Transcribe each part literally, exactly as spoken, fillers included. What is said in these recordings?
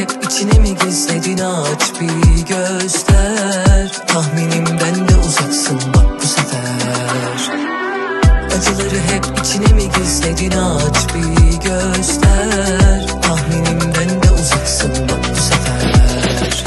hep içine mi gizledin, aç bir göster. Tahminimden de uzaksın bak bu sefer. Acıları hep içine mi gizledin, aç bir göster. Tahminimden de uzaksın bak bu sefer.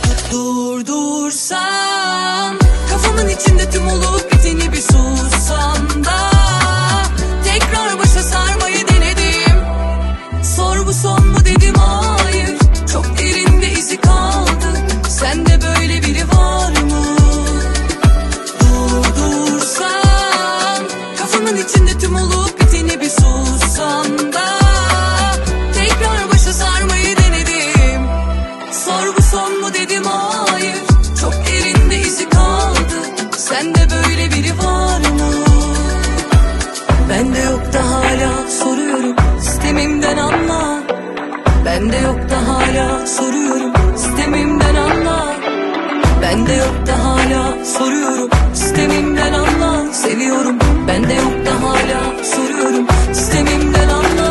Durdursam kafamın içinde tüm olup biteni bir sussam da, tekrar başa sarmayı denedim. Sor bu son mu dedim, hayır. Çok derinde izi kaldı. Sende böyle biri var mı? Durdursam kafamın içinde tüm olup biteni bir sussam da, tekrar başa sarmayı denedim. Sor bu son mu dedim, hayır. Çok derinde izi kaldı. Sende böyle biri var mı? Bende yok da hala soruyorum, sistemimden anla. Bende yok da hala soruyorum, sistemimden anla. Bende yok da hala soruyorum, sistemimden anla. Seviyorum, bende yok da hala soruyorum, sistemimden anla.